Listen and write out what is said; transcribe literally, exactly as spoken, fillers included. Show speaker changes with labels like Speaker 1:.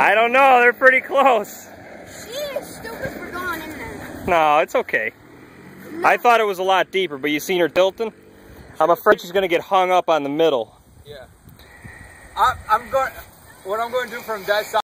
Speaker 1: I don't know. They're pretty close.
Speaker 2: She is stupid for going in there.
Speaker 1: No, it's okay. No. I thought it was a lot deeper, but you seen her tilting? I'm afraid she's going to get hung up on the middle.
Speaker 3: Yeah. I, I'm going. What I'm going to do from that side.